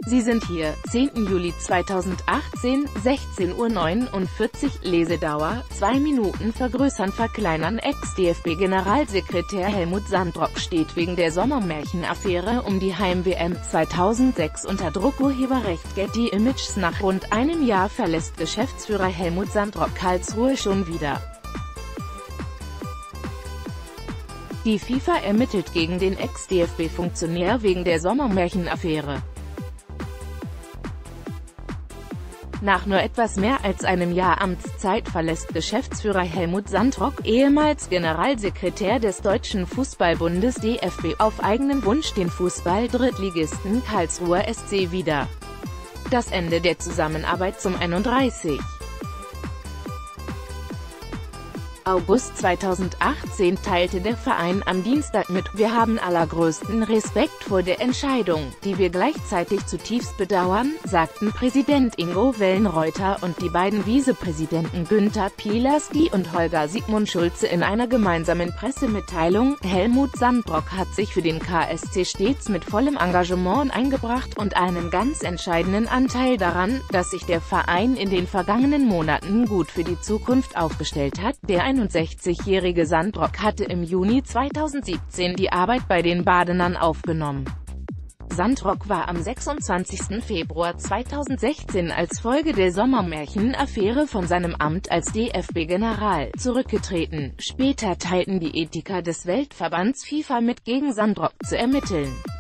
Sie sind hier, 10. Juli 2018, 16:49 Uhr, Lesedauer, 2 Minuten. Vergrößern, verkleinern. Ex-DFB-Generalsekretär Helmut Sandrock steht wegen der Sommermärchen-Affäre um die Heim-WM 2006 unter Druck. Urheberrecht Getty Images. Nach rund einem Jahr verlässt Geschäftsführer Helmut Sandrock Karlsruhe schon wieder. Die FIFA ermittelt gegen den Ex-DFB-Funktionär wegen der Sommermärchen-Affäre. Nach nur etwas mehr als einem Jahr Amtszeit verlässt Geschäftsführer Helmut Sandrock, ehemals Generalsekretär des Deutschen Fußballbundes DFB, auf eigenen Wunsch den Fußball-Drittligisten Karlsruher SC wieder. Das Ende der Zusammenarbeit zum 31. August 2018 teilte der Verein am Dienstag mit: Wir haben allergrößten Respekt vor der Entscheidung, die wir gleichzeitig zutiefst bedauern, sagten Präsident Ingo Wellenreuter und die beiden Vizepräsidenten Günther Pilaski und Holger Sigmund Schulze in einer gemeinsamen Pressemitteilung. Helmut Sandrock hat sich für den KSC stets mit vollem Engagement eingebracht und einen ganz entscheidenden Anteil daran, dass sich der Verein in den vergangenen Monaten gut für die Zukunft aufgestellt hat. Der 61-jährige Sandrock hatte im Juni 2017 die Arbeit bei den Badenern aufgenommen. Sandrock war am 26. Februar 2016 als Folge der Sommermärchen-Affäre von seinem Amt als DFB-General zurückgetreten. Später teilten die Ethiker des Weltverbands FIFA mit, gegen Sandrock zu ermitteln.